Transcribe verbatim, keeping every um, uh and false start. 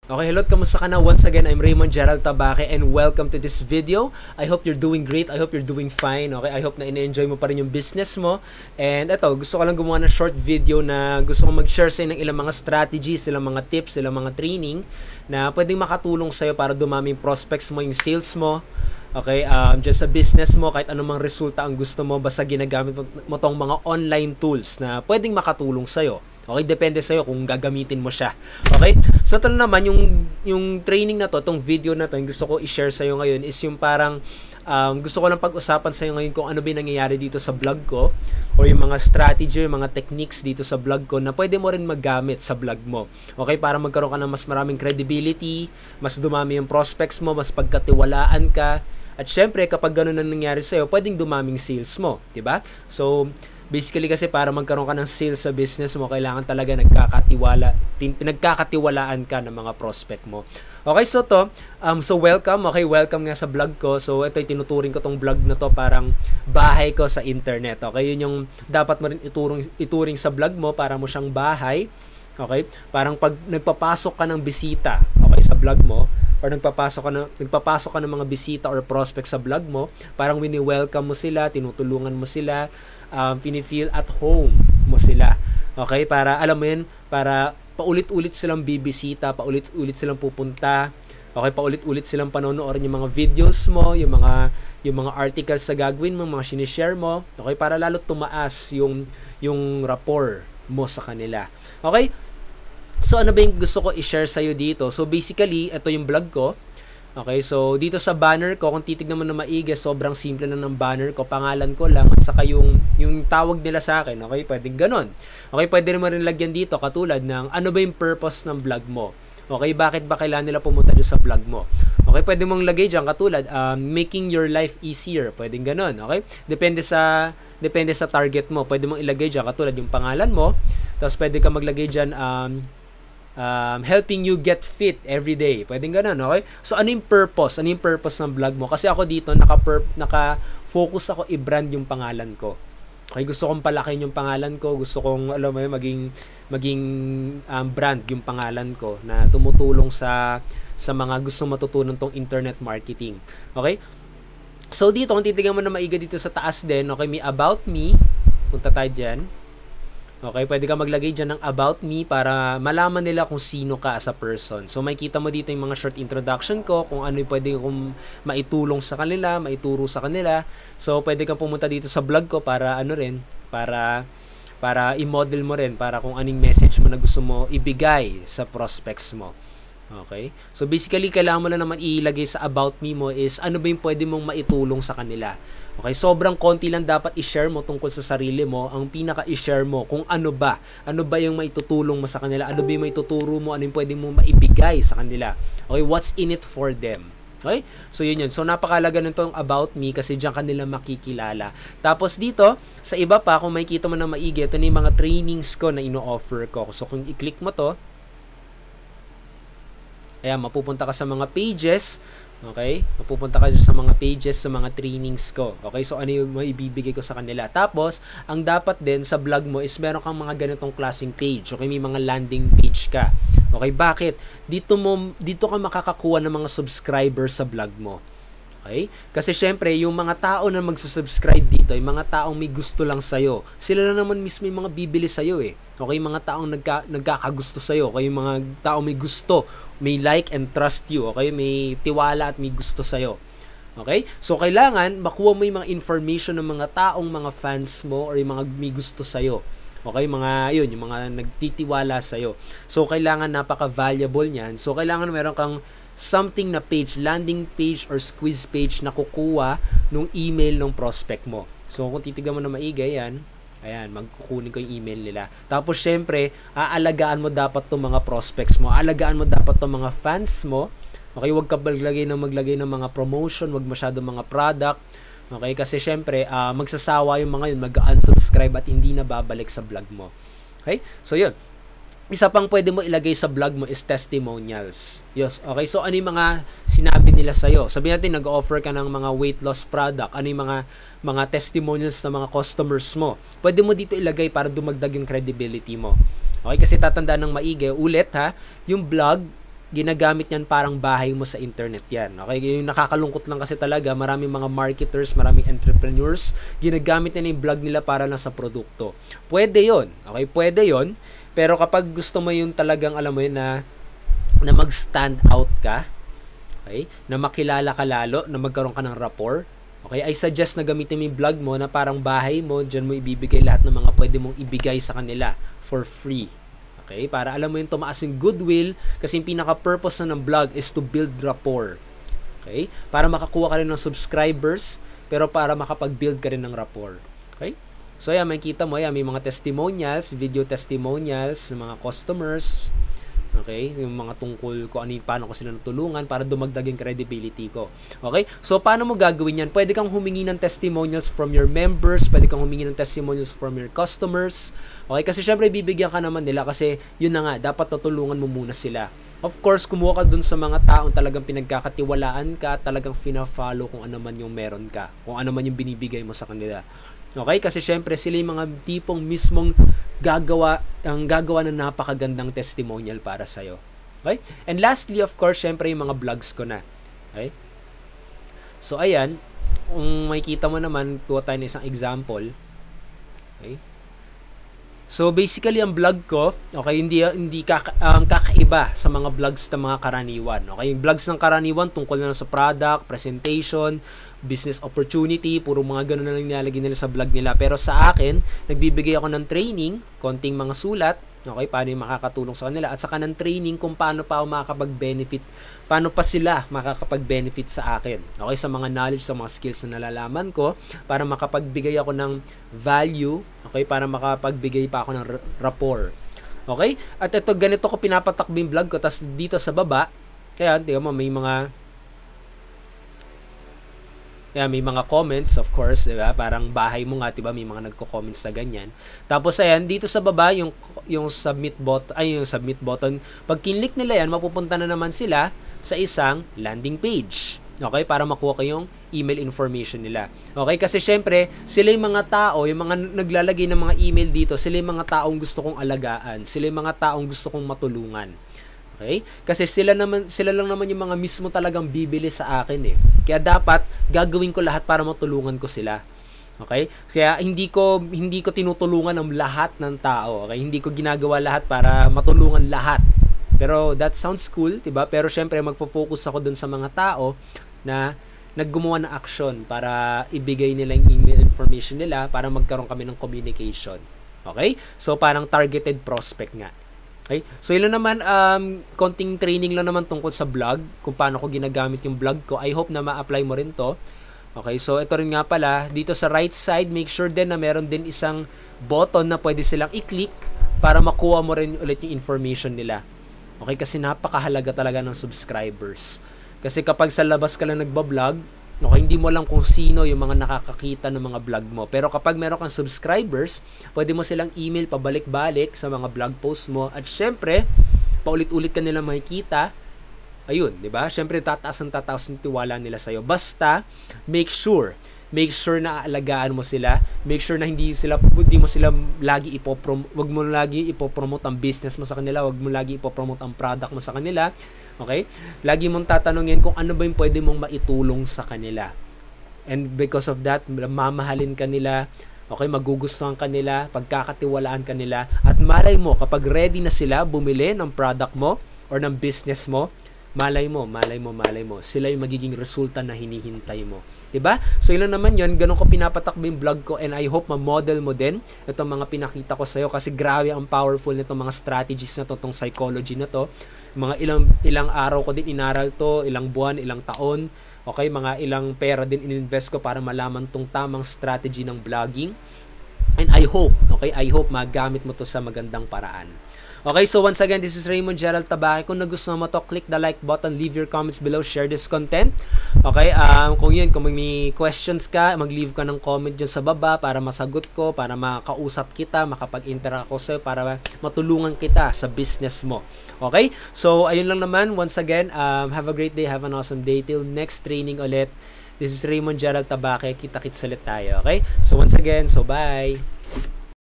Okay, hello, kamusta ka na? Once again, I'm Raymond Gerald Tabaque and welcome to this video. I hope you're doing great. I hope you're doing fine. Okay, I hope na ine-enjoy mo pa rin yung business mo. And eto, gusto ko lang gumawa ng short video na gusto ko mag-share sa ng ilang mga strategies, ilang mga tips, ilang mga training na pwedeng makatulong sa'yo para dumami yung prospects mo, yung sales mo. Okay, um, just sa business mo, kahit anumang resulta ang gusto mo, basta ginagamit mo, mo tong mga online tools na pwedeng makatulong sa'yo. Okay, depende sa'yo kung gagamitin mo siya. Okay? So, ito naman, yung, yung training na to, itong video na to, yung gusto ko i-share sa'yo ngayon is yung parang, um, gusto ko lang pag-usapan sa'yo ngayon kung ano ba yung nangyayari dito sa vlog ko or yung mga strategy, yung mga techniques dito sa vlog ko na pwede mo rin magamit sa vlog mo. Okay? Para magkaroon ka ng mas maraming credibility, mas dumami yung prospects mo, mas pagkatiwalaan ka. At syempre, kapag ganun ang nangyari sa'yo, pwedeng dumaming sales mo. Diba? So, basically kasi para magkaroon ka ng sales sa business mo, kailangan talaga nagkakatiwala, pinagkakatiwalaan ka ng mga prospect mo. Okay, so to, um, so welcome, okay, welcome nga sa vlog ko. So ito, tinuturing ko tong vlog na to parang bahay ko sa internet. Okay, yun yung dapat mo rin ituring, ituring sa vlog mo para mo siyang bahay. Okay, parang pag nagpapasok ka ng bisita, okay, sa vlog mo, or nagpapasok ka, na, nagpapasok ka ng mga bisita or prospect sa vlog mo, parang wini-welcome mo sila, tinutulungan mo sila, um, pinifeel at home mo sila. Okay? Para, alam mo yun, para paulit-ulit silang bibisita, paulit-ulit silang pupunta, okay, paulit-ulit silang panonoorin yung mga videos mo, yung mga, yung mga articles sa gagawin mo, mga sinishare mo, okay, para lalo tumaas yung, yung rapport mo sa kanila. Okay? So, ano ba yung gusto ko i-share sa'yo dito? So, basically, ito yung vlog ko. Okay, so, dito sa banner ko, kung titignan mo na maigi, sobrang simple lang ng banner ko. Pangalan ko lang, at saka yung, yung tawag nila sa akin. Okay, pwedeng ganun. Okay, pwede naman rin lagyan dito, katulad ng, ano ba yung purpose ng vlog mo? Okay, bakit ba kailangan nila pumunta dyan sa vlog mo? Okay, pwede mong lagay dyan, katulad, um, making your life easier. Pwedeng ganun, okay? Depende sa, depende sa target mo. Pwede mong ilagay dyan, katulad yung pangalan mo. Tapos, pwede ka maglagay dyan, um, Um, helping you get fit every day. Pwedeng ganun, okay? So, ano yung purpose? Ano yung purpose ng vlog mo? Kasi ako dito, naka-focus naka ako i-brand yung pangalan ko. Okay, gusto kong palakihin yung pangalan ko. Gusto kong, alam mo yun, maging, maging um, brand yung pangalan ko na tumutulong sa, sa mga gusto matutunan tong internet marketing. Okay? So, dito, kung titignan mo na maiga dito sa taas din, okay, may about me. Punta tayo dyan. Okay, pwede ka maglagay dyan ng about me para malaman nila kung sino ka as a person. So, makikita mo dito yung mga short introduction ko, kung ano yung pwede kong maitulong sa kanila, maituro sa kanila. So, pwede kang pumunta dito sa vlog ko para ano rin, para para i-model mo rin, para kung anong message mo na gusto mo ibigay sa prospects mo. Okay? So, basically, kailangan mo na naman ilagay sa about me mo is ano ba yung pwede mong maitulong sa kanila. Okay, sobrang konti lang dapat i-share mo tungkol sa sarili mo. Ang pinaka i-share mo kung ano ba, ano ba yung maitutulong mo sa kanila, ano ba yung maituturo mo, ano yung pwede mo maibigay sa kanila. Okay, what's in it for them. Okay? So, yun yun. So, napakalaga nitong about me kasi diyan kanila makikilala. Tapos dito, sa iba pa, kung makikita mo na maigi, ito na yung mga trainings ko na ino-offer ko. So, kung i-click mo to, ayan, mapupunta ka sa mga pages. Okay? Mapupunta ka sa mga pages, sa mga trainings ko. Okay? So, ano yung maibibigay ko sa kanila. Tapos, ang dapat din sa vlog mo is meron kang mga ganitong klaseng page. Okay? May mga landing page ka. Okay? Bakit? Dito, mo, dito ka makakakuha ng mga subscribers sa vlog mo. Okay? Kasi syempre, yung mga tao na magsusubscribe dito, yung mga taong may gusto lang sa'yo, sila na naman mismo yung mga bibili sa'yo eh. Okay? Yung mga taong nagka, nagkakagusto sa'yo. Okay? Yung mga taong may gusto, may like and trust you. Okay? May tiwala at may gusto sa'yo. Okay? So, kailangan makuha mo yung mga information ng mga taong mga fans mo or yung mga may gusto sa'yo. Okay? Mga, yun, yung mga nagtitiwala sa'yo. So, kailangan napaka-valuable niyan. So, kailangan meron kang something na page, landing page or squeeze page na kukuha nung email ng prospect mo. So, kung titignan mo na maigi, yan, ayan, magkukunin ko yung email nila. Tapos, syempre, aalagaan mo dapat itong mga prospects mo. Aalagaan mo dapat itong mga fans mo. Okay, huwag ka maglagay ng maglagay ng mga promotion, huwag masyadong mga product. Okay, kasi syempre, uh, magsasawa yung mga yun, mag-unsubscribe at hindi na babalik sa vlog mo. Okay, so yun. Isa pang pwede mo ilagay sa vlog mo is testimonials. Yes, okay, so ano yung mga sinabi nila sa'yo? Sabihin natin, nag-offer ka ng mga weight loss product. Ano yung mga, mga testimonials ng mga customers mo? Pwede mo dito ilagay para dumagdag yung credibility mo. Okay, kasi tatandaan ng maigi, ulit ha, yung vlog, ginagamit yan parang bahay mo sa internet yan. Okay? Yung nakakalungkot lang kasi talaga, maraming mga marketers, maraming entrepreneurs, ginagamit nila yung blog nila para lang sa produkto. Pwede yon, okay? Pwede yon, pero kapag gusto mo yung talagang, alam mo yun, na, na mag-stand out ka, okay? Na makilala ka lalo, na magkaroon ka ng rapport, okay? I suggest na gamitin mo yung blog mo na parang bahay mo, dyan mo ibibigay lahat ng mga pwede mong ibigay sa kanila for free. Okay? Para alam mo yung tumaas yung goodwill, kasi yung pinaka-purpose na ng blog is to build rapport. Okay? Para makakuha ka rin ng subscribers, pero para makapag-build ka rin ng rapport. Okay? So, yan, makikita mo, yan, may mga testimonials, video testimonials ng mga customers. Okay? Yung mga tungkol ko ano yung paano ko sila natulungan para dumagdag yung credibility ko. Okay? So, paano mo gagawin yan? Pwede kang humingi ng testimonials from your members, pwede kang humingi ng testimonials from your customers. Okay? Kasi syempre, bibigyan ka naman nila kasi yun na nga, dapat natulungan mo muna sila. Of course, kumuha ka dun sa mga taong talagang pinagkakatiwalaan ka, talagang fina-follow kung ano man yung meron ka, kung ano man yung binibigay mo sa kanila. Okay? Kasi syempre, sila yung mga tipong mismong gagawa, ang gagawa ng napakagandang testimonial para sa'yo. Okay? And lastly, of course, syempre yung mga vlogs ko na. Okay? So, ayan. Kung makikita mo naman, kuha tayo ng isang example. Okay? So, basically, ang vlog ko, okay, hindi, hindi kaka, um, kakaiba sa mga vlogs ng mga karaniwan. Okay? Yung vlogs ng karaniwan, tungkol na sa product, presentation, business opportunity, puro mga ganun na lang nilalagay nila sa vlog nila. Pero sa akin, nagbibigay ako ng training, konting mga sulat, okay, paano yung makakatulong sa kanila, at saka ng training kung paano pa ako makakapag-benefit, paano pa sila makakapag-benefit sa akin. Okay, sa mga knowledge, sa mga skills na nalalaman ko, para makapagbigay ako ng value, okay, para makapagbigay pa ako ng rapport. Okay? At ito, ganito ko pinapatakbo yung vlog ko, tas dito sa baba, kaya, tingnan mo, may mga Yeah, may mga comments, of course, diba? Parang bahay mo nga, diba? May mga nagko-comments sa ganyan. Tapos, ayan, dito sa baba, yung, yung submit button, ay, yung submit button, pag kinlik nila yan, mapupunta na naman sila sa isang landing page. Okay? Para makuha ko yung email information nila. Okay? Kasi, syempre, sila yung mga tao, yung mga naglalagay ng mga email dito, sila yung mga taong gusto kong alagaan. Sila yung mga taong gusto kong matulungan. Okay? Kasi sila naman sila lang naman yung mga mismo talagang bibili sa akin eh. Kaya dapat gagawin ko lahat para matulungan ko sila. Okay? Kaya hindi ko hindi ko tinutulungan ng lahat ng tao. Okay? Hindi ko ginagawa lahat para matulungan lahat. Pero that sounds cool, 'di ba? Pero syempre magfo-focus ako dun sa mga tao na naggumawa ng action para ibigay nila yung email information nila para magkaroon kami ng communication. Okay? So parang targeted prospect nga. Okay? So, yun lang naman, um, konting training lang naman tungkol sa blog, kung paano ko ginagamit yung blog ko. I hope na ma-apply mo rin to. Okay? So, ito rin nga pala, dito sa right side, make sure din na meron din isang button na pwede silang i-click para makuha mo rin ulit yung information nila. Okay? Kasi napakahalaga talaga ng subscribers. Kasi kapag sa labas ka lang nagbablog, okay, hindi mo lang kung sino yung mga nakakakita ng mga vlog mo. Pero kapag meron kang subscribers, pwede mo silang email pabalik-balik sa mga vlog post mo. At syempre, paulit-ulit ka nilang makikita. Ayun, di ba? Syempre, tataas ang tataas ng tiwala nila sa'yo. Basta, make sure. Make sure na aalagaan mo sila. Make sure na hindi sila hindi mo sila lagi ipoprom wag mo lagi ipopromote ang business mo sa kanila, wag mo lagi ipopromote ang product mo sa kanila. Okay? Lagi mong tatanungin kung ano ba yung pwede mong maitulong sa kanila. And because of that, mamahalin ka nila, okay, magugustuhan ka nila, pagkakatiwalaan ka nila, at malay mo, kapag ready na sila bumili ng product mo or ng business mo, malay mo, malay mo, malay mo, sila yung magiging resulta na hinihintay mo. Diba? So, yun naman yun, ganun ko pinapatakbo yung vlog ko, and I hope ma-model mo din itong mga pinakita ko sa'yo, kasi grabe ang powerful nitong mga strategies na to, itong psychology na to. Mga ilang ilang araw ko din inaral to, ilang buwan, ilang taon, okay, mga ilang pera din ininvest ko para malaman tong tamang strategy ng vlogging. And I hope, okay, I hope magamit mo to sa magandang paraan. Okay, so once again, this is Raymond Gerald Tabaque. Kung nagustuhan mo to, click the like button, leave your comments below, share this content. Okay, um, kung yun, kung may questions ka, mag-leave ka ng comment dyan sa baba para masagot ko, para makausap kita, makapag-interact ako sa'yo, para matulungan kita sa business mo. Okay, so ayun lang naman. Once again, um, have a great day, have an awesome day. Till next training ulit. This is Raymond Gerald Tabaque. Kita-kits ulit tayo, okay? So once again, so bye!